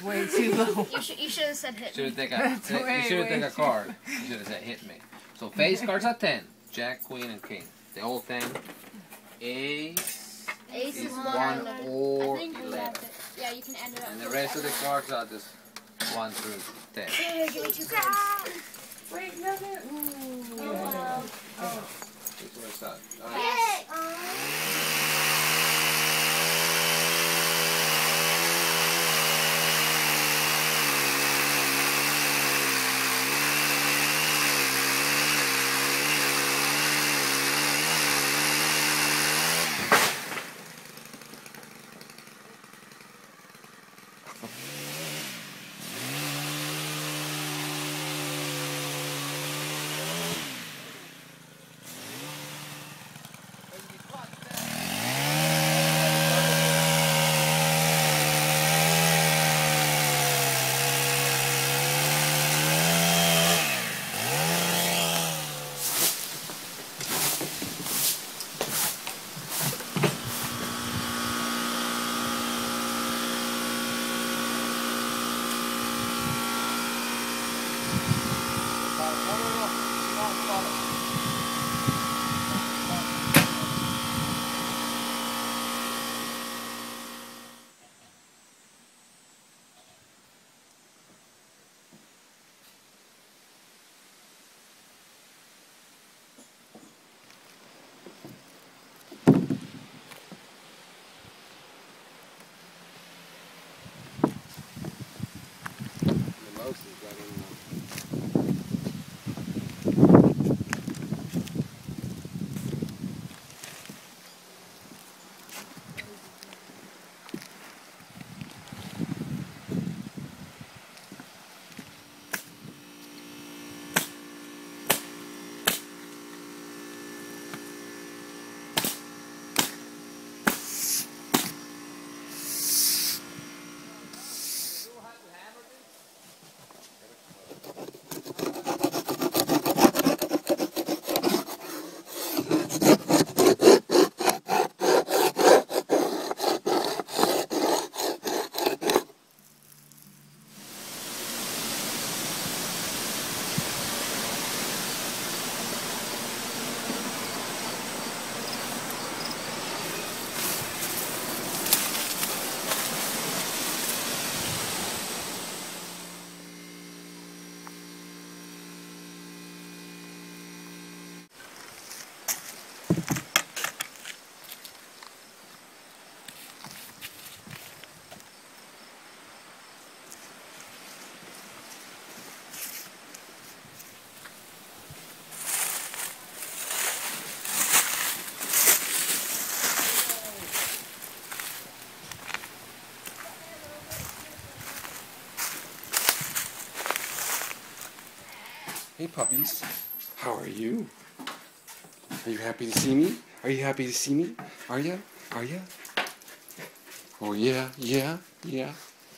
way too low. You should have said hit me. You should have taken a card. You should have said hit me. So face cards are 10. Jack, queen, and king. The whole 10. Ace is 1 or 11. Yeah, you can end it up. And the rest of the cards are just 1 through 10. Here, give me 2 cards. Wait, no, no. Oh. This is where it's at. Yes. Hey puppies, how are you? Are you happy to see me? Are you happy to see me? Are ya? Are ya? Oh yeah, yeah, yeah.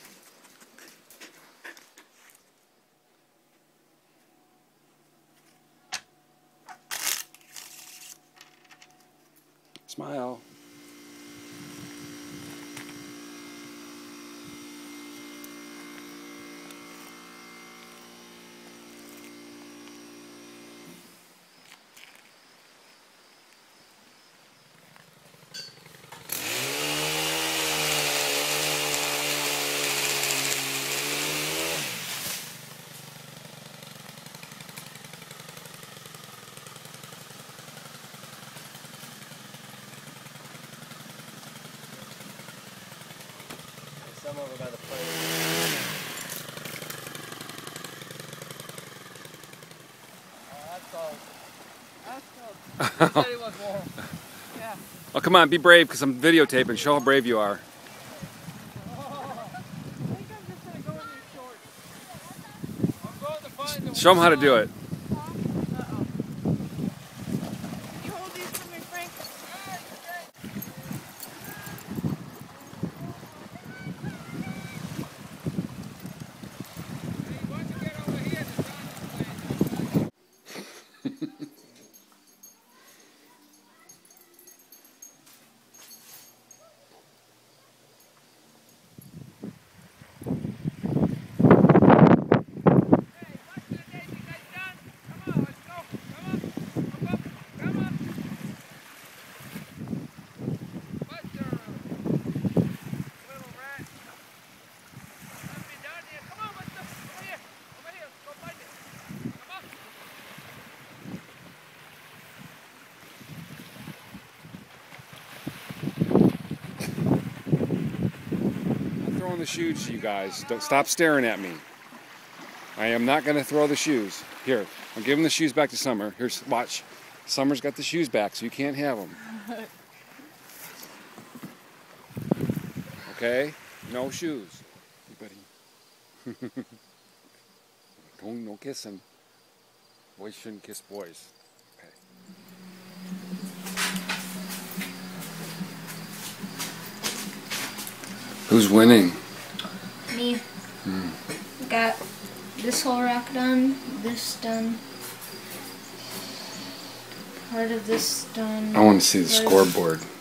Smile. Some over by the plate. That's all. He said he was warm. Yeah. Oh, come on, be brave because I'm videotaping. Show how brave you are. Show them how to do it. the shoes, you guys. Don't stop staring at me. I am not going to throw the shoes. Here, I'm giving the shoes back to Summer. Here's, watch. Summer's got the shoes back, so you can't have them. Okay? No shoes. Hey, buddy. No kissing. Boys shouldn't kiss boys. Okay. Who's winning? Me. Got this whole rack done, this done, part of this done. I want to see the scoreboard.